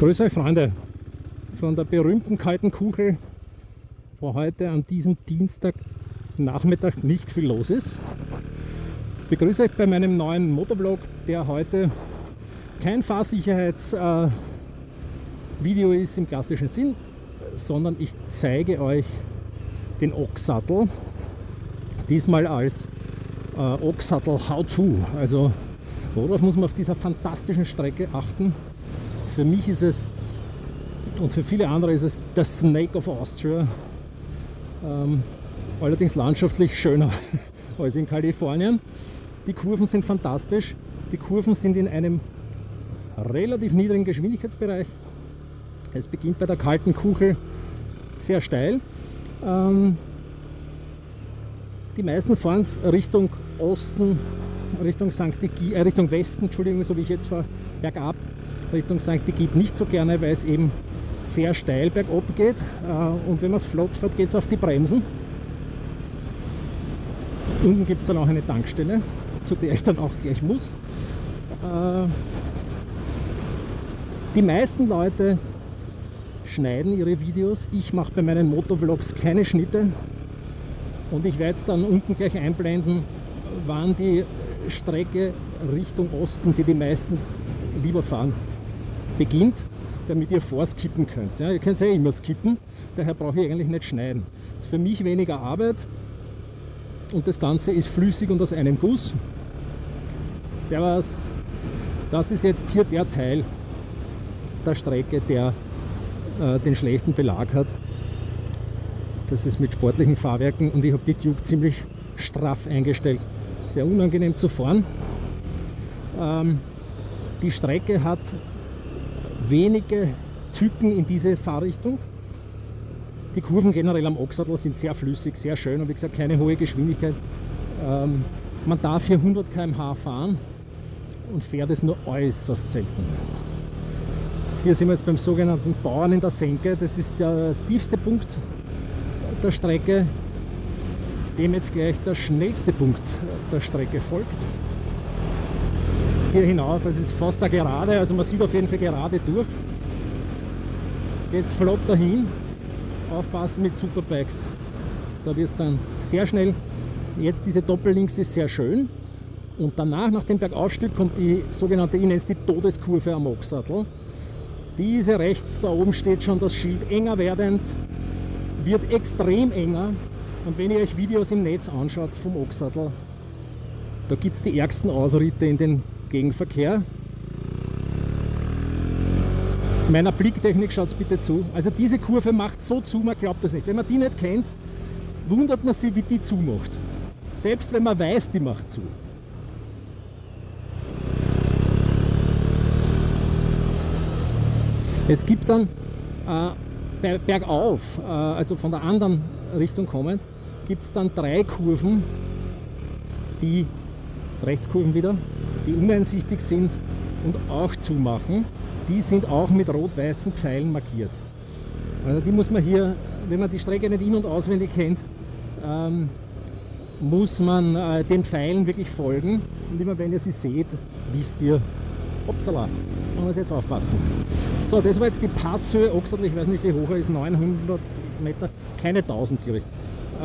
Grüß euch Freunde von der berühmten kalten Kuchel, wo heute an diesem Dienstagnachmittag nicht viel los ist. Ich begrüße euch bei meinem neuen Motovlog, der heute kein Fahrsicherheitsvideo ist im klassischen Sinn, sondern ich zeige euch den Ochs-Sattel, diesmal als Ochs-Sattel How-To. Also worauf muss man auf dieser fantastischen Strecke achten? Für mich ist es und für viele andere ist es der Snake of Austria, allerdings landschaftlich schöner als in Kalifornien. Die Kurven sind fantastisch, die Kurven sind in einem relativ niedrigen Geschwindigkeitsbereich. Es beginnt bei der kalten Kuchel sehr steil. Die meisten fahren es Richtung Osten, Richtung Westen, Entschuldigung, so wie ich jetzt fahre, bergab. Richtung St. Igitt nicht so gerne, weil es eben sehr steil bergab geht. Und wenn man es flott fährt, geht es auf die Bremsen. Unten gibt es dann auch eine Tankstelle, zu der ich dann auch gleich muss. Die meisten Leute schneiden ihre Videos. Ich mache bei meinen Motovlogs keine Schnitte. Und ich werde jetzt dann unten gleich einblenden, wann die Strecke Richtung Osten, die die meisten lieber fahren, beginnt, damit ihr vorskippen könnt. Ja, ihr könnt ja immer skippen, daher brauche ich eigentlich nicht schneiden. Das ist für mich weniger Arbeit und das Ganze ist flüssig und aus einem Guss. Servus, das ist jetzt hier der Teil der Strecke, der den schlechten Belag hat. Das ist mit sportlichen Fahrwerken und ich habe die Tube ziemlich straff eingestellt. Sehr unangenehm zu fahren. Die Strecke hat wenige Tücken in diese Fahrrichtung. Die Kurven generell am Ochs-Sattel sind sehr flüssig, sehr schön und wie gesagt keine hohe Geschwindigkeit. Man darf hier 100 km/h fahren und fährt es nur äußerst selten. Hier sind wir jetzt beim sogenannten Bauern in der Senke. Das ist der tiefste Punkt der Strecke, dem jetzt gleich der schnellste Punkt der Strecke folgt. Hier hinauf, es ist fast eine Gerade, also man sieht auf jeden Fall gerade durch. Geht es flott dahin, aufpassen mit Superbikes, da wird es dann sehr schnell. Jetzt diese Doppellinks ist sehr schön und danach, nach dem Bergaufstieg, kommt die sogenannte, ich nenne es die Todeskurve am Ochs-Sattel. Diese rechts, da oben steht schon das Schild, enger werdend, wird extrem enger. Und wenn ihr euch Videos im Netz anschaut vom Ochs-Sattel, da gibt es die ärgsten Ausritte in den Gegenverkehr. Meiner Blicktechnik schaut bitte zu. Also diese Kurve macht so zu, man glaubt das nicht. Wenn man die nicht kennt, wundert man sich, wie die zumacht. Selbst wenn man weiß, die macht zu. Es gibt dann bergauf, also von der anderen Richtung kommend, gibt es dann 3 Kurven, die Rechtskurven wieder, die uneinsichtig sind und auch zumachen. Die sind auch mit rot-weißen Pfeilen markiert. Also die muss man hier, wenn man die Strecke nicht in- und auswendig kennt, muss man den Pfeilen wirklich folgen. Und immer wenn ihr sie seht, wisst ihr, upsala, man muss jetzt aufpassen. So, das war jetzt die Passhöhe Ochs-Sattel, ich weiß nicht wie hoch er ist, 900 Meter, keine 1000 glaube ich.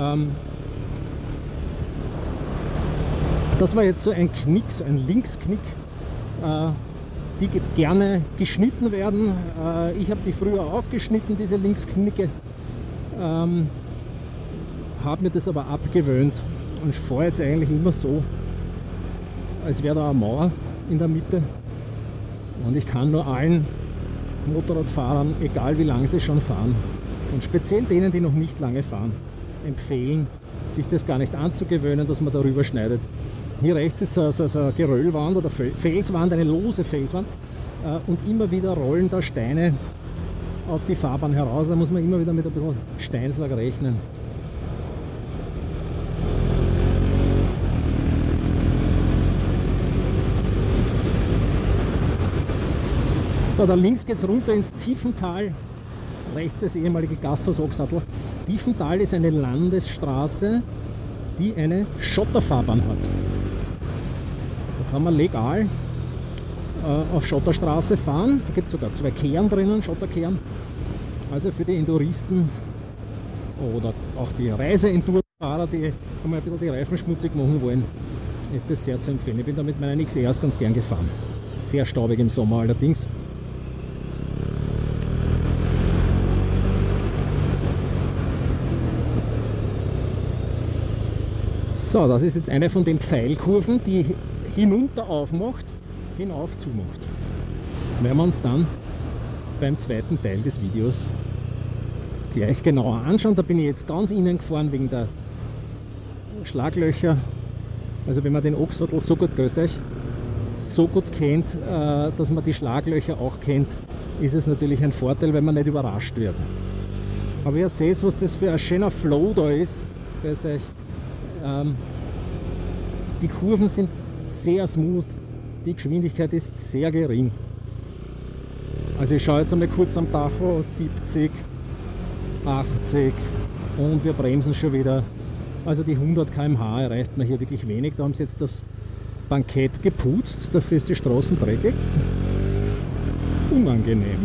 Das war jetzt so ein Knick, so ein Linksknick, die gerne geschnitten werden. Ich habe die früher auch geschnitten, diese Linksknicke, habe mir das aber abgewöhnt und fahre jetzt eigentlich immer so, als wäre da eine Mauer in der Mitte. Und ich kann nur allen Motorradfahrern, egal wie lange sie schon fahren, und speziell denen, die noch nicht lange fahren, empfehlen, sich das gar nicht anzugewöhnen, dass man darüber schneidet. Hier rechts ist so eine Geröllwand oder Felswand, eine lose Felswand, und immer wieder rollen da Steine auf die Fahrbahn heraus. Da muss man immer wieder mit ein bisschen Steinschlag rechnen. So, da links geht es runter ins Tiefental, rechts das ehemalige Gasthaus Ochs-Sattel. Tiefental ist eine Landesstraße, die eine Schotterfahrbahn hat. Da kann man legal auf Schotterstraße fahren. Da gibt es sogar 2 Kehren drinnen, Schotterkehren. Also für die Enduristen oder auch die Reise-Enduro-Fahrer, die mal ein bisschen die Reifen schmutzig machen wollen, ist das sehr zu empfehlen. Ich bin da mit meinen XRs ganz gern gefahren. Sehr staubig im Sommer allerdings. So, das ist jetzt eine von den Pfeilkurven, die hinunter aufmacht, hinauf zumacht. Werden wir uns dann beim zweiten Teil des Videos gleich genauer anschauen. Da bin ich jetzt ganz innen gefahren wegen der Schlaglöcher. Also wenn man den Ochsattel so gut kennt, dass man die Schlaglöcher auch kennt, ist es natürlich ein Vorteil, wenn man nicht überrascht wird. Aber ihr seht, was das für ein schöner Flow da ist. Die Kurven sind sehr smooth, die Geschwindigkeit ist sehr gering. Also ich schaue jetzt einmal kurz am Tacho, 70, 80 und wir bremsen schon wieder. Also die 100 km/h erreicht man hier wirklich wenig. Da haben sie jetzt das Bankett geputzt, dafür ist die Straßen dreckig. Unangenehm.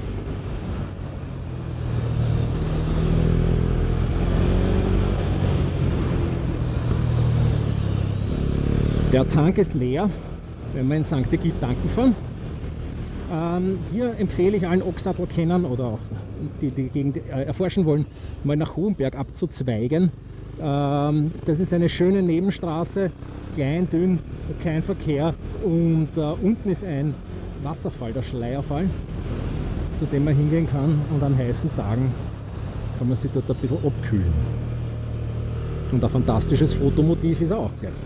Der Tank ist leer, wenn wir in St. Egid tanken fahren. Hier empfehle ich allen Ochsattelkennern oder auch die die Gegend erforschen wollen, mal nach Hohenberg abzuzweigen. Das ist eine schöne Nebenstraße, klein, dünn, kein Verkehr und unten ist ein Wasserfall, der Schleierfall, zu dem man hingehen kann und an heißen Tagen kann man sich dort ein bisschen abkühlen. Und ein fantastisches Fotomotiv ist er auch gleich.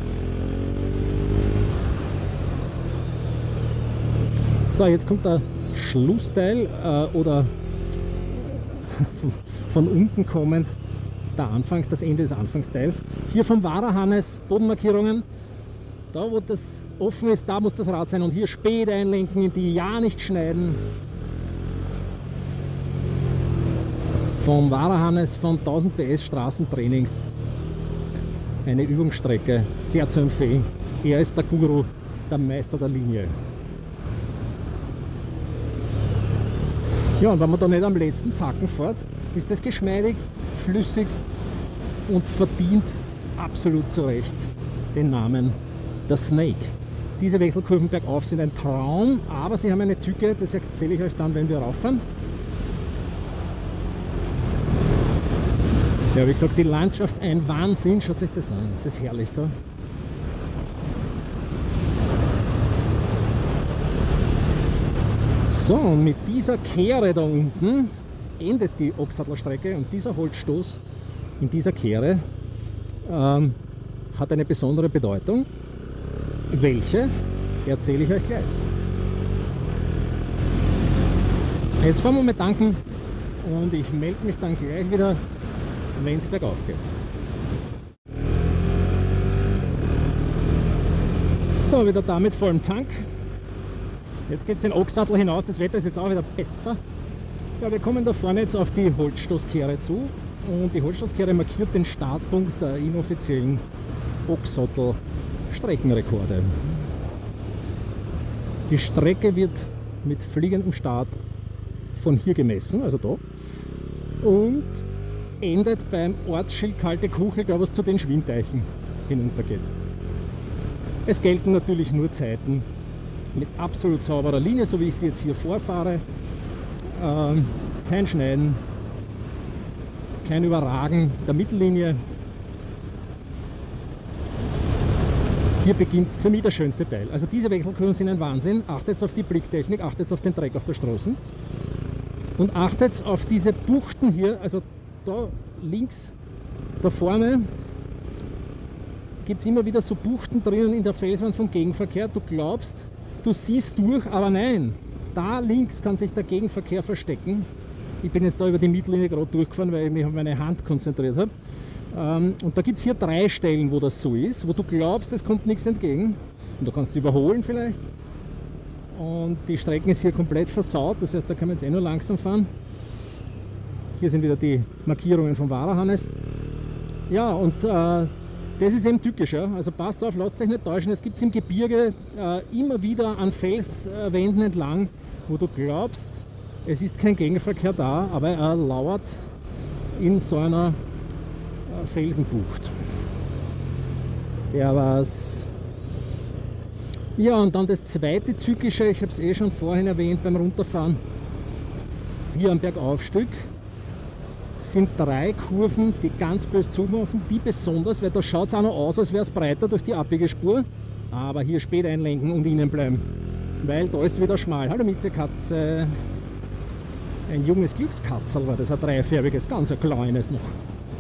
So, jetzt kommt der Schlussteil oder von unten kommend der Anfang, das Ende des Anfangsteils. Hier vom Wahrer-Hannes Bodenmarkierungen. Da, wo das offen ist, da muss das Rad sein und hier spät einlenken, in die ja nicht schneiden. Vom Wahrer-Hannes von 1000 PS Straßentrainings. Eine Übungsstrecke, sehr zu empfehlen. Er ist der Guru, der Meister der Linie. Ja, und wenn man da nicht am letzten Zacken fährt, ist das geschmeidig, flüssig und verdient absolut zu Recht den Namen der Snake. Diese Wechselkurven bergauf sind ein Traum, aber sie haben eine Tücke, das erzähle ich euch dann, wenn wir rauffahren. Ja, wie gesagt, die Landschaft ein Wahnsinn, schaut euch das an, ist das herrlich da. So, und mit dieser Kehre da unten endet die Ochsattlerstrecke und dieser Holzstoß in dieser Kehre hat eine besondere Bedeutung. Welche erzähle ich euch gleich. Jetzt fahren wir mal tanken und ich melde mich dann gleich wieder, wenn es bergauf geht. So, wieder da mit vollem Tank. Jetzt geht es den Ochsattel hinaus, das Wetter ist jetzt auch wieder besser. Ja, wir kommen da vorne jetzt auf die Holzstoßkehre zu und die Holzstoßkehre markiert den Startpunkt der inoffiziellen Ochsattel-Streckenrekorde. Die Strecke wird mit fliegendem Start von hier gemessen, also da, und endet beim Ortsschild Kalte Kuchel, da was zu den Schwimmteichen hinuntergeht. Es gelten natürlich nur Zeiten mit absolut sauberer Linie, so wie ich sie jetzt hier vorfahre. Kein Schneiden, kein Überragen der Mittellinie. Hier beginnt für mich der schönste Teil. Also diese Wechselkurven sind ein Wahnsinn. Achtet auf die Blicktechnik, achtet auf den Dreck auf der Straße und achtet auf diese Buchten hier. Also da links, da vorne gibt es immer wieder so Buchten drinnen in der Felswand vom Gegenverkehr. Du glaubst, du siehst durch, aber nein, da links kann sich der Gegenverkehr verstecken. Ich bin jetzt da über die Mittellinie gerade durchgefahren, weil ich mich auf meine Hand konzentriert habe. Und da gibt es hier 3 Stellen, wo das so ist, wo du glaubst, es kommt nichts entgegen. Und du kannst überholen vielleicht. Und die Strecken ist hier komplett versaut, das heißt, da kann man jetzt nur langsam fahren. Hier sind wieder die Markierungen vom Wahrer-Hannes. Ja, und Das ist eben tückisch, ja? Also passt auf, lasst euch nicht täuschen, es gibt es im Gebirge immer wieder an Felswänden entlang, wo du glaubst, es ist kein Gegenverkehr da, aber er lauert in so einer Felsenbucht. Servus. Ja, und dann das zweite Tückische, ich habe es eh schon vorhin erwähnt beim Runterfahren, hier am Bergaufstück sind 3 Kurven, die ganz böse zumachen, die besonders, weil da schaut es auch noch aus, als wäre es breiter durch die abbiege Spur, aber hier spät einlenken und innen bleiben, weil da ist wieder schmal. Hallo Miezekatze, ein junges Glückskatzel war das, ein dreifärbiges, ganz ein kleines noch.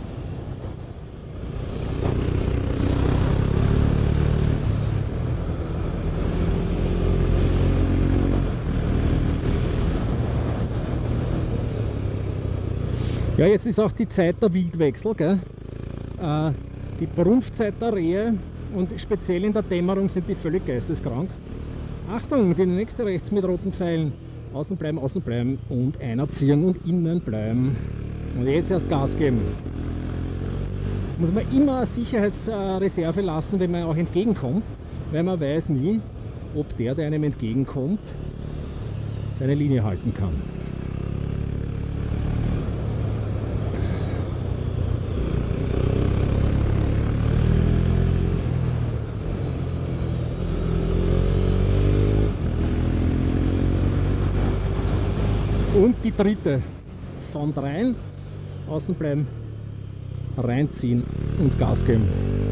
Ja, jetzt ist auch die Zeit der Wildwechsel, gell? Die Prumpfzeit der Rehe und speziell in der Dämmerung sind die völlig geisteskrank. Achtung, die nächste rechts mit roten Pfeilen. Außen bleiben und einer ziehen und innen bleiben. Und jetzt erst Gas geben. Muss man immer eine Sicherheitsreserve lassen, wenn man auch entgegenkommt, weil man weiß nie, ob der einem entgegenkommt, seine Linie halten kann. Und die dritte, von rein, außen bleiben, reinziehen und Gas geben.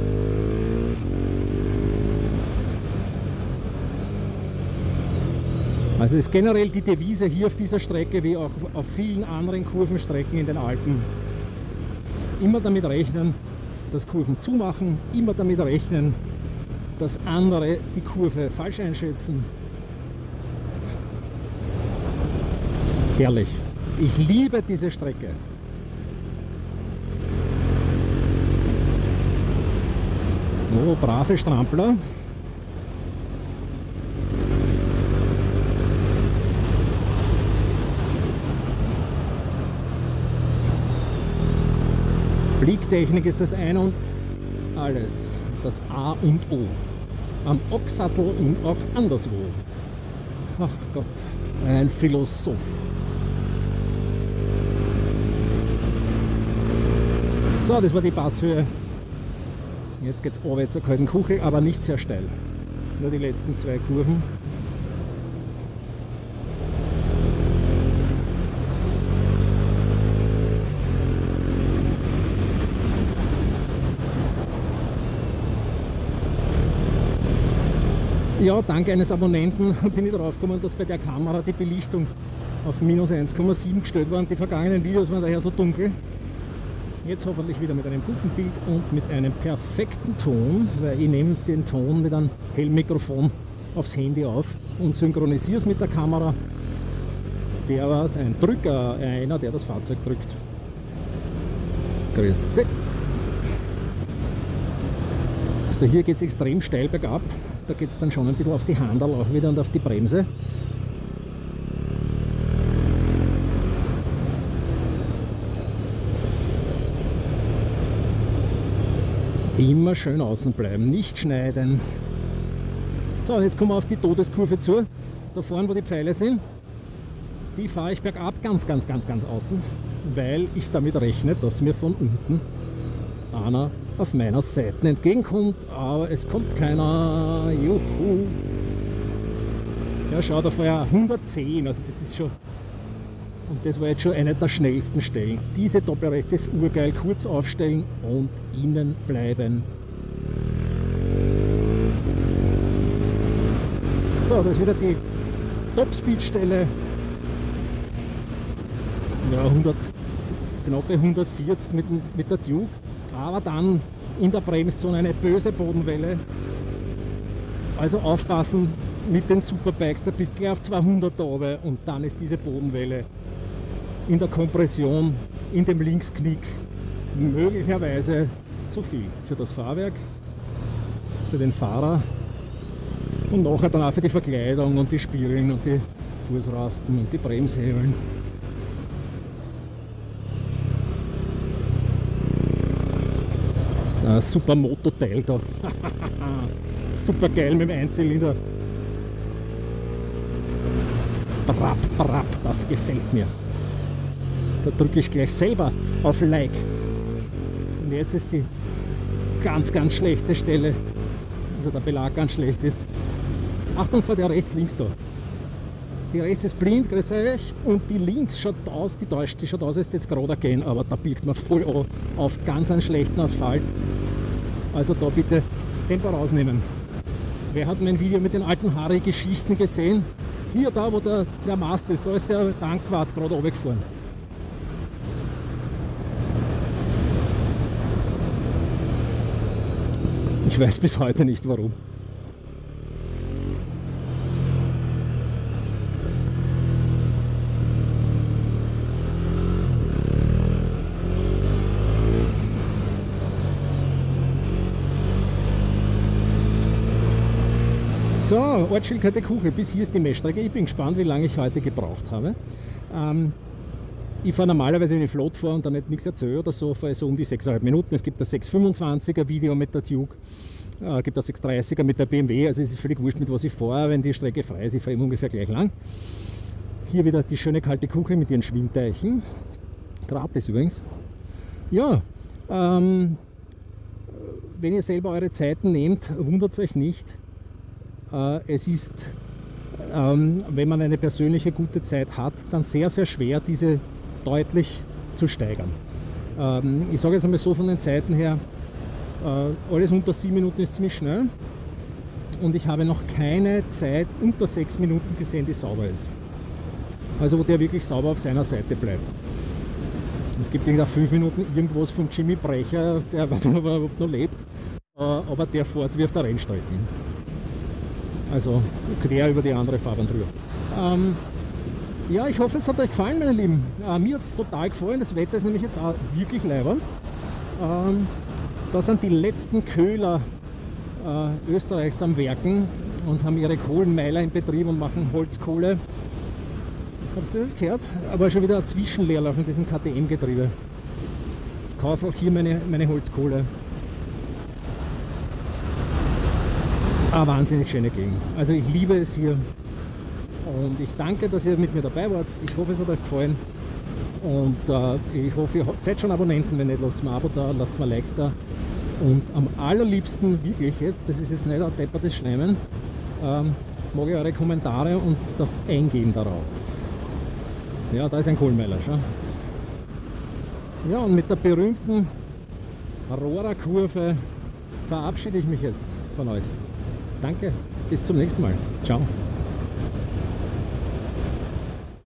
Also ist generell die Devise hier auf dieser Strecke wie auch auf vielen anderen Kurvenstrecken in den Alpen. Immer damit rechnen, dass Kurven zumachen, immer damit rechnen, dass andere die Kurve falsch einschätzen. Herrlich. Ich liebe diese Strecke. Oh, brave Strampler. Blicktechnik ist das Ein und Alles. Das A und O. Am Ochsattel und auch anderswo. Ach Gott, ein Philosoph. So, das war die Passhöhe. Jetzt geht es runter zur kalten Kuchel, aber nicht sehr steil. Nur die letzten 2 Kurven. Ja, dank eines Abonnenten bin ich darauf gekommen, dass bei der Kamera die Belichtung auf minus 1,7 gestellt war. Die vergangenen Videos waren daher so dunkel. Jetzt hoffentlich wieder mit einem guten Bild und mit einem perfekten Ton, weil ich nehme den Ton mit einem Hellmikrofon aufs Handy auf und synchronisiere es mit der Kamera. Servus, ein Drücker, einer, der das Fahrzeug drückt. Grüß dich. So, hier geht es extrem steil bergab. Da geht es dann schon ein bisschen auf die Handel auch wieder und auf die Bremse. Immer schön außen bleiben, nicht schneiden. So, jetzt kommen wir auf die Todeskurve zu. Da vorne, wo die Pfeile sind, die fahre ich bergab ganz außen, weil ich damit rechne, dass mir von unten einer auf meiner Seite entgegenkommt, aber es kommt keiner. Juhu. Ja, schau, da vorher 110, also das ist schon. Und das war jetzt schon eine der schnellsten Stellen. Diese Doppelrechts ist urgeil, kurz aufstellen und innen bleiben. So, das ist wieder die Top-Speed-Stelle. Ja, 100, knappe 140 mit der Duke. Aber dann in der Bremszone eine böse Bodenwelle. Also aufpassen mit den Superbikes, da bist du gleich auf 200 da oben und dann ist diese Bodenwelle in der Kompression, in dem Linksknick möglicherweise zu viel für das Fahrwerk, für den Fahrer und nachher dann auch für die Verkleidung und die Spiegeln und die Fußrasten und die Bremshebeln. Super Mototeil da. Super geil mit dem Einzylinder. Brapp, brapp, das gefällt mir. Da drücke ich gleich selber auf Like. Und jetzt ist die ganz, ganz schlechte Stelle, also der Belag ganz schlecht ist. Achtung vor der rechts, links da. Die rechts ist blind, grüß euch, und die links schaut aus, die schaut aus, als jetzt gerade gehen, aber da biegt man voll an auf ganz einen schlechten Asphalt. Also da bitte Tempo rausnehmen. Wer hat mein Video mit den alten Harry-Geschichten gesehen? Hier, da wo der Mast ist, da ist der Tankwart gerade runtergefahren. Ich weiß bis heute nicht warum. So, Ortsschildkarte Kuchel, bis hier ist die Messstrecke. Ich bin gespannt, wie lange ich heute gebraucht habe. Ich fahre normalerweise, wenn ich flott fahre und dann nicht nichts erzähle oder so, fahre ich so um die 6,5 Minuten. Es gibt das 6,25er Video mit der Duke, gibt das 6,30er mit der BMW, also es ist völlig wurscht, mit was ich fahre, wenn die Strecke frei ist. Ich fahre immer ungefähr gleich lang. Hier wieder die schöne kalte Kuchel mit ihren Schwimmteichen. Gratis übrigens. Ja, wenn ihr selber eure Zeiten nehmt, wundert euch nicht. Es ist, wenn man eine persönliche gute Zeit hat, dann sehr, sehr schwer, diese deutlich zu steigern. Ich sage jetzt einmal so von den Zeiten her, alles unter 7 Minuten ist ziemlich schnell und ich habe noch keine Zeit unter 6 Minuten gesehen, die sauber ist. Also wo der wirklich sauber auf seiner Seite bleibt. Es gibt nach 5 Minuten irgendwas von Jimmy Brecher, der weiß nicht, ob er noch lebt, aber der fährt wie auf der Rennstrecke. Also quer über die andere Fahrbahn drüber. Ja, ich hoffe, es hat euch gefallen, meine Lieben. Mir hat es total gefallen. Das Wetter ist nämlich jetzt auch wirklich leibernd. Da sind die letzten Köhler Österreichs am Werken und haben ihre Kohlenmeiler in Betrieb und machen Holzkohle. Habt ihr das gehört? Aber schon wieder ein Zwischenleerlauf in diesem KTM-Getriebe. Ich kaufe auch hier meine Holzkohle. Wahnsinnig schöne Gegend. Also ich liebe es hier und ich danke, dass ihr mit mir dabei wart. Ich hoffe, es hat euch gefallen und ich hoffe, ihr seid schon Abonnenten. Wenn nicht, lasst mir ein Abo da, lasst mir Likes da und am allerliebsten wirklich jetzt, das ist jetzt nicht ein deppertes Schleimen, mag ich eure Kommentare und das Eingehen darauf. Ja, da ist ein Kohlenmeiler, schau. Ja, und mit der berühmten Rohrer-Kurve verabschiede ich mich jetzt von euch. Danke, bis zum nächsten Mal. Ciao.